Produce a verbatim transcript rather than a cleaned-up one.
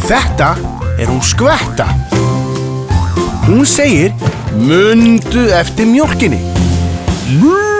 Þetta er hún Skvetta. Hún segir Muundu eftir mjólkinni.